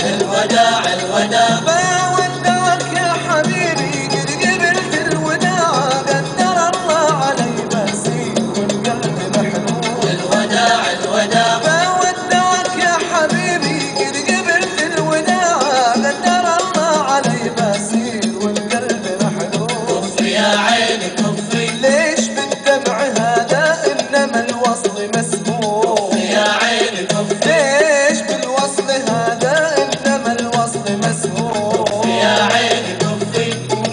الوداع الوداع بودعك يا حبيبي قد قبلت الوداع قدر الله علي بسيط والقلب محنون الوداع الوداع بودعك يا حبيبي قد قبلت الوداع قدر الله علي بسيط والقلب محنون كفي يا عيني كفي ليش بالدمع هذا انما الوصل مسموم كفي يا عيني كفي ليش بالوصل هذا انما الوصل مسموم كفي يا عيني كفي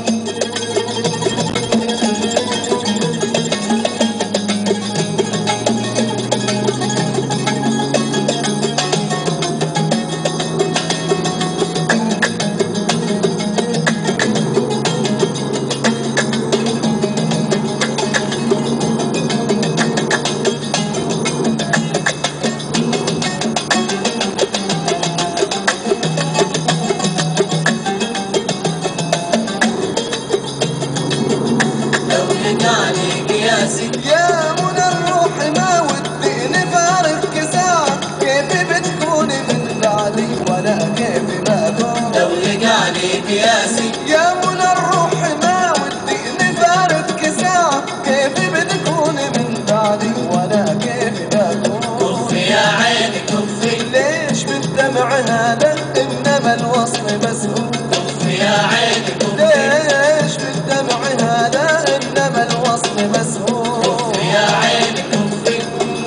لو لقاني قياسي يا منى الروح ما ودي نفارق ساعة كيف بتكون من بعدي ولا كيف ما أكون لو لقاني قياسي يا منى الروح ما ودي نفارق ساعة كيف بتكون من بعدي ولا كيف ما أكون كفي يا عيني كفي ليش بالدمع هذا إنما الوصل مسؤول كفي يا عيني كفي ليش بالدمع هذا إنما الوصل مسؤول كفي يا عيني كفي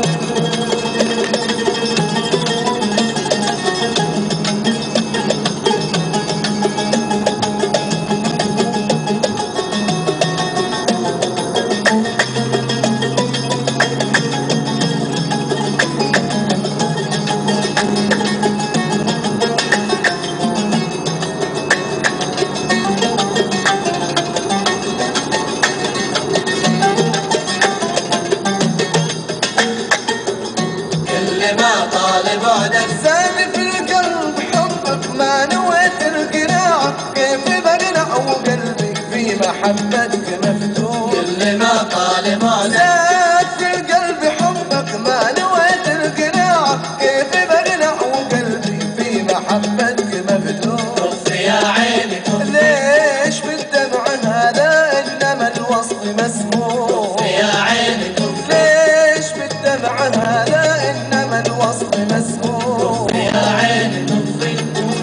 كل ما طال بعدك زاد في القلب حبك ما نويت القناع كيف بقنع وقلبي في محبتك مفتون كل ما طال بعدك زاد في القلب حبك ما نويت القناع كيف بقنع وقلبي في محبتك مفتون كفي يا عيني كفي ليش بالدمع هذا انما الوصل مسموم كفي يا عيني كفي ليش بالدمع هذا انما الوصل مسموم كفي يا عيني كفي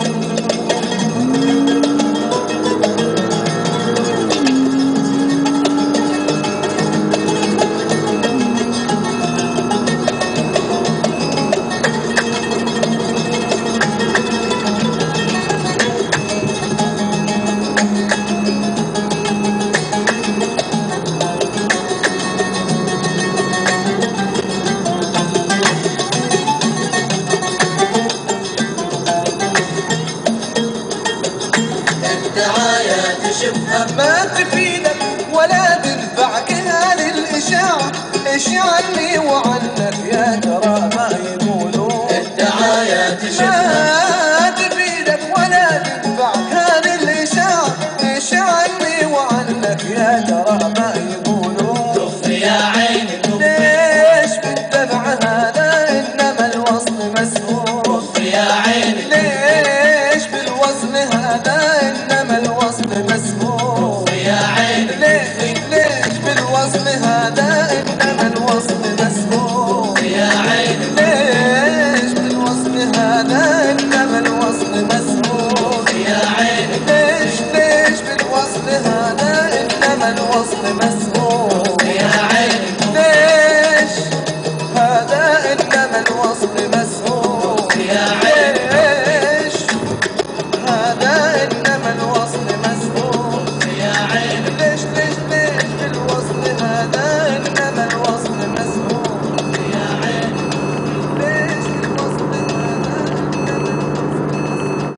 الدعاية تشوفها ما تفيدك ولا تنفعك هذه الإشاعة إيش عني وعنك يا ترى ما يقولون الدعاية تشوفها ما تفيدك ولا تنفعك هذه الإشاعة إيش عني وعنك يا ترى ما يقولون كفي يا عيني كفي ليش بالدمع هذا إنما الوصل مسؤول كفي يا عيني ليش بالوصل هذا